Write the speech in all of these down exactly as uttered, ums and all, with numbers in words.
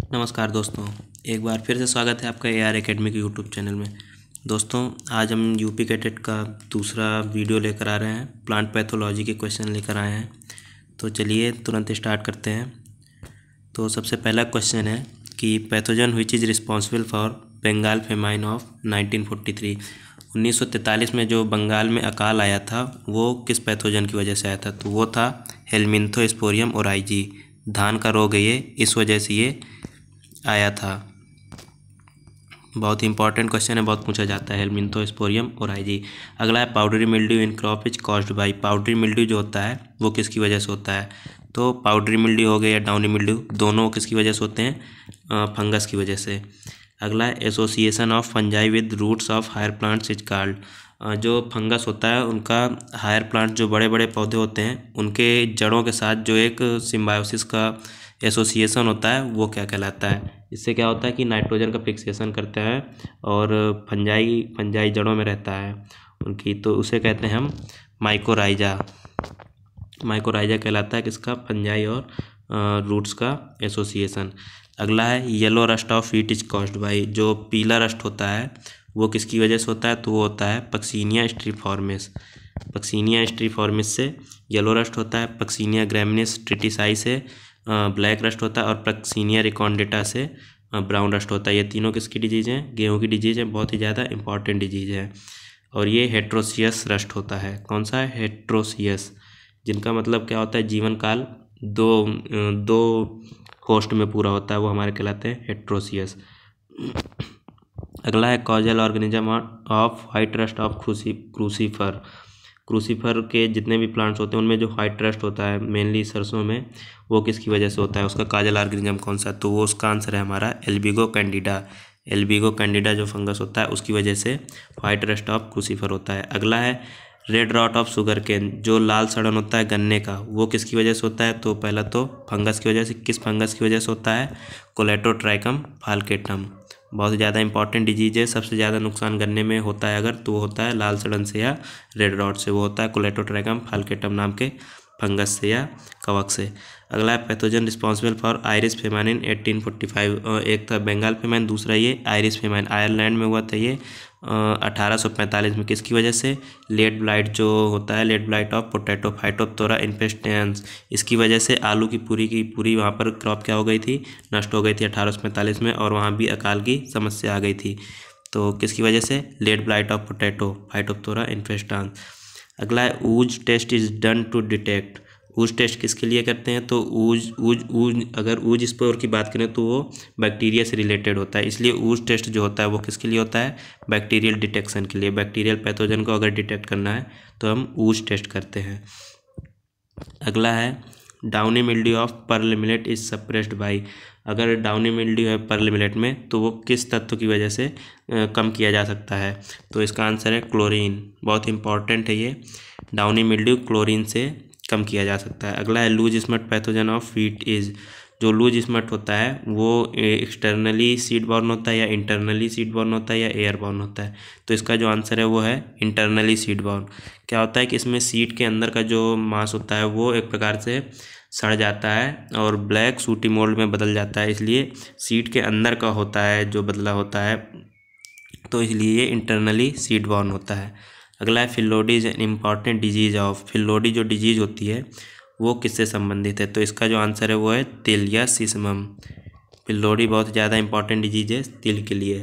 नमस्कार दोस्तों, एक बार फिर से स्वागत है आपका ए आर एकेडमी के यूट्यूब चैनल में। दोस्तों, आज हम यूपी कैटेट का दूसरा वीडियो लेकर आ रहे हैं। प्लांट पैथोलॉजी के क्वेश्चन लेकर आए हैं। तो चलिए तुरंत स्टार्ट करते हैं। तो सबसे पहला क्वेश्चन है कि pathogen which is responsible for Bengal famine of nineteen forty three. उन्नीस सौ तैंतालीस में जो बंगाल में अकाल आया था वो किस पैथोजन की वजह से आया था? तो वो था हेलमिंथोस्पोरियम ओराइजी। धान का रोग है ये, इस वजह से ये आया था। बहुत ही इंपॉर्टेंट क्वेश्चन है, बहुत पूछा जाता है हेलमिंथोस्पोरियम ओराइजी। अगला है powdery mildew in crop is caused by. Powdery mildew जो होता है वो किसकी वजह से होता है? तो पाउडरी मिल्ड्यू हो गया या डाउनी मिल्ड्यू, दोनों किसकी वजह से होते हैं? फंगस की वजह से। अगला है association of fungi with roots of higher plants is called. जो फंगस होता है उनका हायर प्लांट जो बड़े बड़े पौधे होते हैं उनके जड़ों के साथ जो एक सिम्बायोसिस का एसोसिएशन होता है वो क्या कहलाता है? इससे क्या होता है कि नाइट्रोजन का फिक्सेशन करता है और फंजाई फंजाई जड़ों में रहता है उनकी, तो उसे कहते हैं हम माइकोराइजा। माइकोराइजा कहलाता है किसका? फंजाई और रूट्स का एसोसिएशन। अगला है yellow rust of wheat is caused by. जो पीला रस्ट होता है वो किसकी वजह से होता है? तो वो होता है पक्सीनिया स्ट्रीफॉर्मिस। पक्सीनिया स्ट्रीफॉर्मिस से येलो रस्ट होता है, पक्सीनिया ग्रैमिनिस ट्रिटिसाई से ब्लैक रस्ट होता है और पक्सीनिया रिकॉन्डेटा से ब्राउन रस्ट होता है। ये तीनों किसकी डिजीज़ हैं? गेहूं की डिजीज़ है, बहुत ही ज़्यादा इंपॉर्टेंट डिजीज़ है। और ये हेट्रोसियस रस्ट होता है। कौन सा है? हेट्रोसियस, जिनका मतलब क्या होता है? जीवन काल दो दो होस्ट में पूरा होता है, वो हमारे कहलाते हैं हेट्रोसियस। अगला है causal organism of white rust of crucifer. Crucifer के जितने भी प्लांट्स होते हैं उनमें जो वाइट रस्ट होता है मेनली सरसों में, वो किसकी वजह से होता है? उसका काजल ऑर्गेनिज्म कौन सा? तो वो उसका आंसर है हमारा एल्बिगो कैंडिडा। एल्बिगो कैंडिडा जो फंगस होता है उसकी वजह से वाइट रस्ट ऑफ क्रूसीफर होता है। अगला है red rot of sugarcane. जो लाल सड़न होता है गन्ने का, वो किसकी वजह से होता है? तो पहला तो फंगस की वजह से। किस फंगस की वजह से होता है? Colletotrichum falcatum. बहुत ज़्यादा इंपॉर्टेंट डिजीज है। सबसे ज़्यादा नुकसान गन्ने में होता है अगर, तो वो होता है लाल सड़न से या रेड रॉट से। वो होता है कोलेटोट्राइकम फाल्केटम नाम के फंगस से या कवक से। अगला है pathogen responsible for Irish famine in eighteen forty five. एक था बंगाल फेमाइन, दूसरा ये आयरिश फेमाइन आयरलैंड में हुआ था ये अठारह सौ पैंतालीस में। किसकी वजह से? लेड ब्लाइट जो होता है, late blight of potato phytophthora infestans, इसकी वजह से आलू की पूरी की पूरी वहाँ पर क्रॉप क्या हो गई थी? नष्ट हो गई थी अठारह सौ पैंतालीस में, और वहाँ भी अकाल की समस्या आ गई थी। तो किसकी वजह से? Late blight of potato phytophthora infestans. अगला है ooze test is done to detect. Ooze test किसके लिए करते हैं? तो ऊज ऊज ऊज अगर ऊज स्पोर की बात करें तो वो बैक्टीरिया से रिलेटेड होता है, इसलिए ऊज टेस्ट जो होता है वो किसके लिए होता है? बैक्टीरियल डिटेक्शन के लिए। बैक्टीरियल पैथोजन को अगर डिटेक्ट करना है तो हम ऊज टेस्ट करते हैं। अगला है downy mildew of pearl millet is suppressed by. अगर डाउनी मिल्ड्यू है पर्ल मिलेट में तो वो किस तत्व की वजह से आ, कम किया जा सकता है? तो इसका आंसर है क्लोरीन। बहुत इंपॉर्टेंट है ये। डाउनी मिल्ड्यू क्लोरीन से कम किया जा सकता है। अगला है loose smut pathogen of wheat is. जो लूज स्मट होता है वो एक्सटर्नली सीड बॉर्न होता है या इंटरनली सीड बॉर्न होता है या एयर बॉर्न होता है? तो इसका जो आंसर है वो है इंटरनली सीड बॉर्न। क्या होता है कि इसमें सीड के अंदर का जो मांस होता है वो एक प्रकार से सड़ जाता है और ब्लैक सूटी मोल्ड में बदल जाता है, इसलिए सीड के अंदर का होता है जो बदला होता है, तो इसलिए ये इंटरनली सीड बॉर्न होता है। अगला है phyllody is an important disease of. Phyllody जो डिजीज होती है वो किससे संबंधित है? तो इसका जो आंसर है वो है तिल या सिसमम। फिलोडी बहुत ज़्यादा इंपॉर्टेंट डिजीज है तिल के लिए।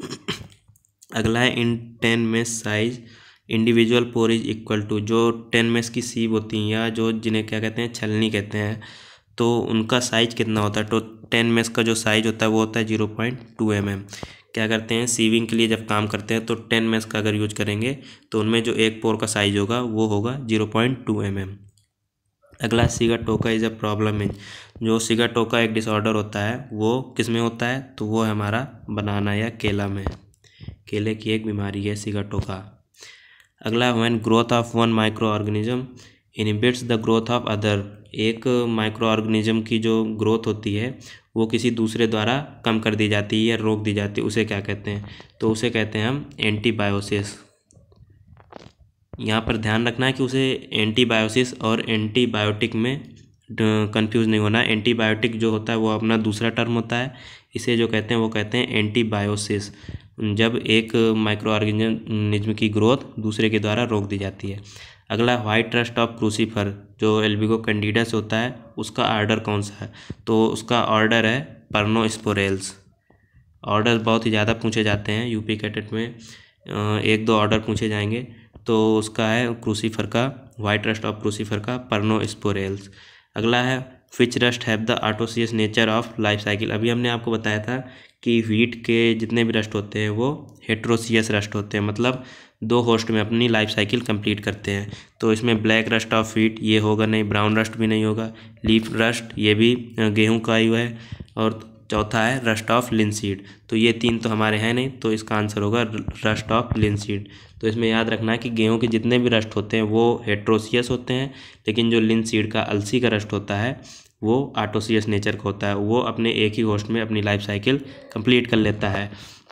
अगला है in ten mesh size individual pore is equal to. जो टेन मेस की सीव होती हैं या जो जिन्हें क्या कहते हैं छलनी कहते हैं, तो उनका साइज कितना होता है? तो टेन मेस का जो साइज होता है वो होता है zero point two M M. क्या करते हैं सीविंग के लिए जब काम करते हैं तो टेन मेस का अगर यूज करेंगे तो उनमें जो एक पोर का साइज होगा वो होगा zero point two M M. अगला Sigatoka is a problem is. जो सिगाटोका एक डिसऑर्डर होता है वो किस में होता है? तो वो है हमारा बनाना या केला में। केले की एक बीमारी है सिगाटोका। अगला when growth of one microorganism inhibits the growth of other. एक माइक्रो ऑर्गेनिज्म की जो ग्रोथ होती है वो किसी दूसरे द्वारा कम कर दी जाती है या रोक दी जाती है, उसे क्या कहते हैं? तो उसे कहते हैं हम एंटीबायोसिस। यहाँ पर ध्यान रखना है कि उसे एंटीबायोसिस और एंटीबायोटिक में कंफ्यूज नहीं होना। एंटीबायोटिक जो होता है वो अपना दूसरा टर्म होता है, इसे जो कहते हैं वो कहते हैं एंटीबायोसिस, जब एक माइक्रो ऑर्गेनिज्म की ग्रोथ दूसरे के द्वारा रोक दी जाती है। अगला व्हाइट रस्ट ऑफ क्रूसीफर जो एल्बिगो कैंडिडा से होता है, उसका ऑर्डर कौन सा है? तो उसका ऑर्डर है परनोस्पोरेल्स। ऑर्डर बहुत ही ज़्यादा पूछे जाते हैं यूपी कैटेट में, एक दो ऑर्डर पूछे जाएंगे। तो उसका है क्रूसीफर का, व्हाइट रस्ट ऑफ क्रूसीफर का परनोस्पोरेल्स। अगला है which rust have the autoecious nature of life cycle. अभी हमने आपको बताया था कि व्हीट के जितने भी रस्ट होते हैं वो हेट्रोसियस रस्ट होते हैं, मतलब दो होस्ट में अपनी लाइफ साइकिल कंप्लीट करते हैं। तो इसमें ब्लैक रस्ट ऑफ व्हीट ये होगा नहीं, ब्राउन रस्ट भी नहीं होगा, लीफ रस्ट ये भी गेहूं का ही है, और चौथा है रस्ट ऑफ लिनसीड। तो ये तीन तो हमारे हैं नहीं, तो इसका आंसर होगा रस्ट ऑफ लिनसीड। तो इसमें याद रखना है कि गेहूं के जितने भी रस्ट होते हैं वो हेट्रोसियस होते हैं, लेकिन जो लिनसीड का अलसी का रस्ट होता है वो ऑटोसियस नेचर का होता है, वो अपने एक ही होस्ट में अपनी लाइफ साइकिल कंप्लीट कर लेता है।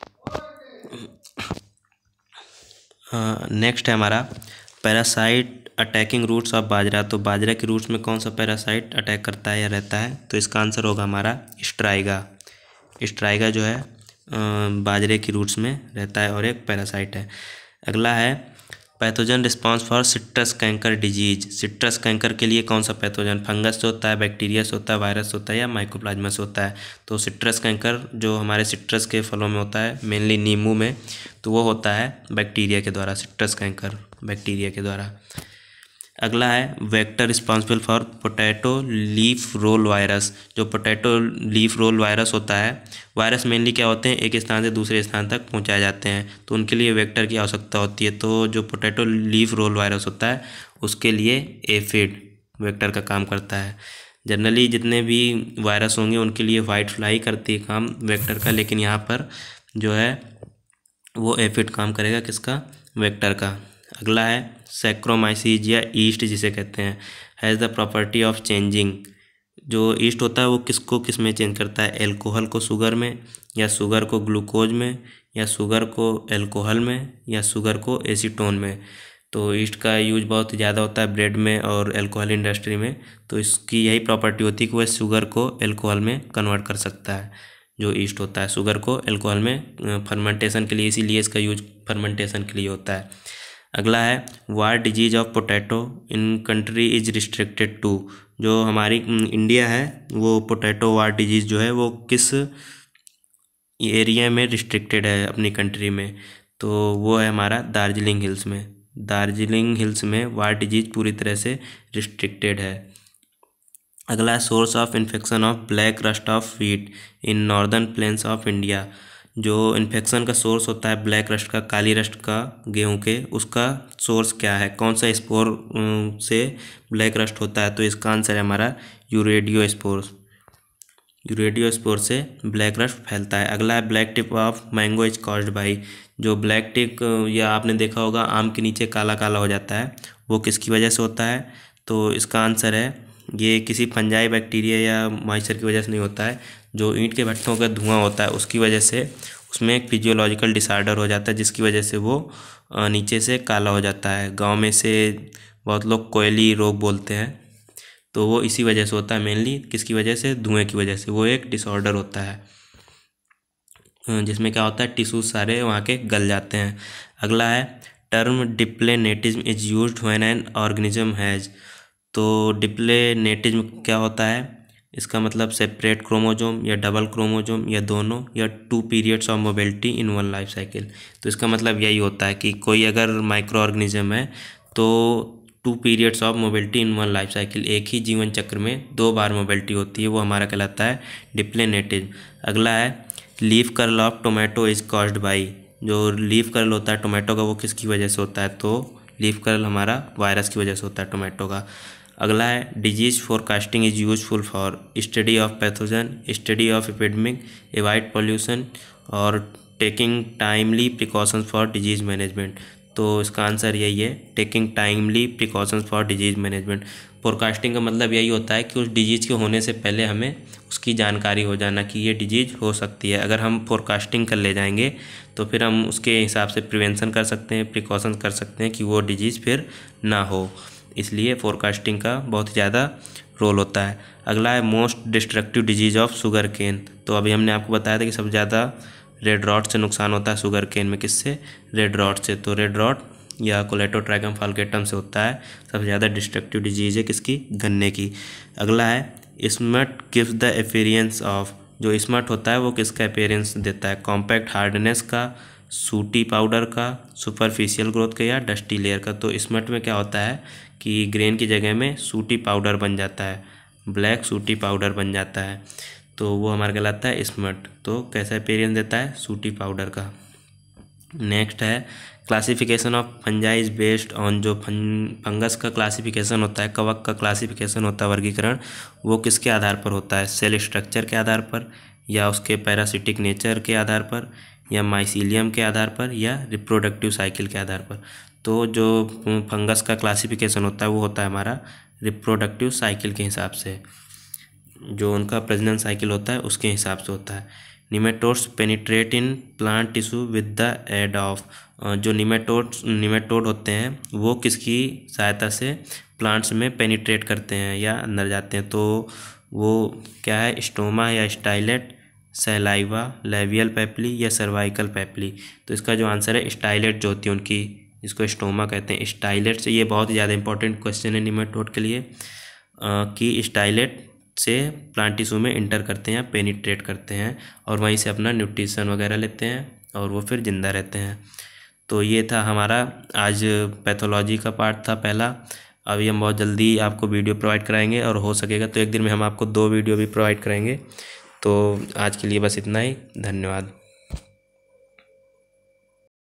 नेक्स्ट है हमारा parasite attacking roots of bajra. तो बाजरा के रूट्स में कौन सा पैरासाइट अटैक करता है या रहता है? तो इसका आंसर होगा हमारा स्ट्राइगा। स्ट्राइगा जो है बाजरे की रूट्स में रहता है और एक पैरासाइट है। अगला है pathogen response for citrus canker disease. Citrus canker के लिए कौन सा पैथोजन? फंगस से होता है, बैक्टीरिया से होता है, वायरस होता है या माइकोप्लाज्मा से होता है? तो सिट्रस कैंकर जो हमारे सिट्रस के फलों में होता है, मेनली नींबू में, तो वो होता है बैक्टीरिया के द्वारा, सिट्रस कैंकर बैक्टीरिया के द्वारा। अगला है vector responsible for potato leaf roll virus. जो पोटैटो लीफ रोल वायरस होता है, वायरस मेनली क्या होते हैं, एक स्थान से दूसरे स्थान तक पहुंचाए जाते हैं, तो उनके लिए वेक्टर की आवश्यकता होती है। तो जो पोटैटो लीफ रोल वायरस होता है उसके लिए एफिड वेक्टर का काम करता है। जनरली जितने भी वायरस होंगे उनके लिए वाइट फ्लाई करती है काम वेक्टर का, लेकिन यहाँ पर जो है वो एफिड काम करेगा, किसका? वेक्टर का। अगला है सैक्रोमाइसीज या ईस्ट जिसे कहते हैं, has the property of changing. जो ईस्ट होता है वो किसको किस में चेंज करता है? एल्कोहल को शुगर में, या शुगर को ग्लूकोज में, या शुगर को एल्कोहल में, या शुगर को एसीटोन में। तो ईस्ट का यूज बहुत ज़्यादा होता है ब्रेड में और एल्कोहल इंडस्ट्री में, तो इसकी यही प्रॉपर्टी होती है कि वह शुगर को एल्कोहल में कन्वर्ट कर सकता है। जो ईस्ट होता है शुगर को एल्कोहल में फर्मेंटेशन के लिए, इसीलिए इसका यूज फर्मेंटेशन के लिए होता है। अगला है wart disease of potato in country is restricted to. जो हमारी इंडिया है वो पोटैटो वार डिजीज जो है वो किस एरिया में रिस्ट्रिक्टेड है अपनी कंट्री में? तो वो है हमारा दार्जिलिंग हिल्स में। दार्जिलिंग हिल्स में वार डिजीज पूरी तरह से रिस्ट्रिक्टेड है। अगला है source of infection of black rust of wheat in northern plains of India. जो इन्फेक्शन का सोर्स होता है ब्लैक रस्ट का, काली रस्ट का गेहूं के, उसका सोर्स क्या है? कौन सा स्पोर से ब्लैक रस्ट होता है? तो इसका आंसर है हमारा यूरेडियो स्पोर। यूरेडियो स्पोर से ब्लैक रस्ट फैलता है। अगला है black tip of mango is caused by. जो ब्लैक टिप, या आपने देखा होगा आम के नीचे काला काला हो जाता है, वो किसकी वजह से होता है? तो इसका आंसर है ये किसी फंजाई बैक्टीरिया या मॉइस्चर की वजह से नहीं होता है। जो ईंट के भट्ठों का धुआं होता है उसकी वजह से उसमें एक फिजियोलॉजिकल डिसऑर्डर हो जाता है, जिसकी वजह से वो नीचे से काला हो जाता है। गांव में से बहुत लोग कोयली रोग बोलते हैं, तो वो इसी वजह से होता है, मेनली किसकी वजह से? धुएं की वजह से। वो एक डिसऑर्डर होता है जिसमें क्या होता है, टिश्यूज सारे वहाँ के गल जाते हैं। अगला है term diplanetism is used when an organism has. तो डिप्लेनेटिज्म क्या होता है? इसका मतलब सेपरेट क्रोमोजोम या डबल क्रोमोजोम या दोनों, या two periods of mobility in one life cycle. तो इसका मतलब यही होता है कि कोई अगर माइक्रो ऑर्गेनिज्म है तो two periods of mobility in one life cycle, एक ही जीवन चक्र में दो बार मोबिलिटी होती है, वो हमारा कहलाता है डिप्लेनेटिज्म। अगला है leaf curl of tomato is caused by. जो लीफ कर्ल होता है टोमेटो का वो किसकी वजह से होता है? तो लीफ कर्ल हमारा वायरस की वजह से होता है टोमेटो का। अगला है disease forecasting is useful for study of pathogen, study of epidemic, avoid pollution और taking timely precautions for disease management. तो इसका आंसर यही है, taking timely precautions for disease management. Forecasting का मतलब यही होता है कि उस डिजीज़ के होने से पहले हमें उसकी जानकारी हो जाना कि ये डिजीज़ हो सकती है। अगर हम फोरकास्टिंग कर ले जाएंगे तो फिर हम उसके हिसाब से प्रिवेंशन कर सकते हैं, प्रिकॉशन कर सकते हैं कि वो डिजीज़ फिर ना हो। इसलिए फोरकास्टिंग का बहुत ज़्यादा रोल होता है। अगला है most destructive disease of sugarcane. तो अभी हमने आपको बताया था कि सबसे ज़्यादा रेड रॉट से नुकसान होता है शुगर केन में, किससे? रेड रॉट से। तो रेड रॉट या कोलेटोट्रैकम फाल्केटम से होता है। सबसे ज़्यादा डिस्ट्रक्टिव डिजीज है किसकी? गन्ने की। अगला है smut gives the appearance of. जो स्मट होता है वो किसका अपीयरेंस देता है? कॉम्पैक्ट हार्डनेस का, सूटी पाउडर का, सुपरफिशियल ग्रोथ का, या डस्टी लेयर का। तो स्मट में क्या होता है कि ग्रेन की जगह में सूटी पाउडर बन जाता है, ब्लैक सूटी पाउडर बन जाता है, तो वो हमारा कहलाता है स्मट। तो कैसा अपीयरेंस देता है? सूटी पाउडर का। नेक्स्ट है classification of fungi is based on. जो फंगस का क्लासिफिकेशन होता है, कवक का क्लासिफिकेशन होता है, वर्गीकरण, वो किसके आधार पर होता है? सेल स्ट्रक्चर के आधार पर, या उसके पैरासिटिक नेचर के आधार पर, या माइसीलियम के आधार पर, या रिप्रोडक्टिव साइकिल के आधार पर। तो जो फंगस का क्लासिफिकेशन होता है वो होता है हमारा रिप्रोडक्टिव साइकिल के हिसाब से, जो उनका प्रजनन साइकिल होता है उसके हिसाब से होता है। Nematodes penetrate in plant tissue with the aid of. जो निमेटोड्स निमेटोड होते हैं वो किसकी सहायता से प्लांट्स में पेनिट्रेट करते हैं या अंदर जाते हैं? तो वो क्या है? स्टोमा या स्टाइलेट, सैलाइवा, लेवियल पेपली, या सर्वाइकल पेपली। तो इसका जो आंसर है स्टाइलेट जो होती है उनकी, इसको स्टोमा कहते हैं। स्टाइलेट से, ये बहुत ही ज़्यादा इंपॉर्टेंट क्वेश्चन है निमेटोड के लिए, कि स्टाइलेट से प्लांट टिश्यू में इंटर करते हैं या पेनिट्रेट करते हैं और वहीं से अपना न्यूट्रिशन वगैरह लेते हैं और वो फिर जिंदा रहते हैं। तो ये था हमारा आज पैथोलॉजी का पार्ट था पहला। अभी हम बहुत जल्दी आपको वीडियो प्रोवाइड कराएंगे और हो सकेगा तो एक दिन में हम आपको दो वीडियो भी प्रोवाइड करेंगे। तो आज के लिए बस इतना ही, धन्यवाद।